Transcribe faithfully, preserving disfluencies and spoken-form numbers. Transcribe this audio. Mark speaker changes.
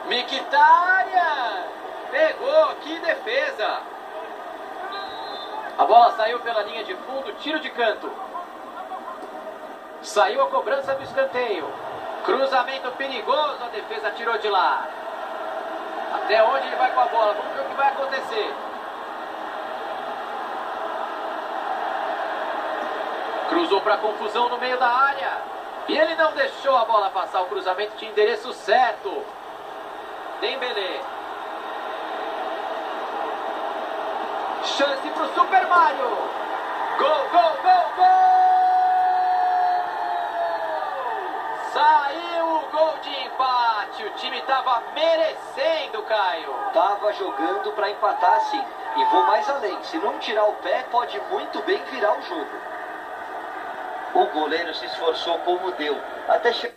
Speaker 1: Mkhitaryan! Pegou, que defesa! A bola saiu pela linha de fundo, tiro de canto. Saiu a cobrança do escanteio. Cruzamento perigoso, a defesa tirou de lá. Até onde ele vai com a bola? Vamos ver o que vai acontecer. Cruzou para confusão no meio da área. E ele não deixou a bola passar. O cruzamento tinha endereço certo. Dembélé. Chance para o Super Mario. Gol, gol, gol, gol! Saiu o gol de empate. O time estava merecendo, Caio.
Speaker 2: Tava jogando para empatar, sim. E vou mais além. Se não tirar o pé, pode muito bem virar o jogo. O goleiro se esforçou como deu. Até chegar.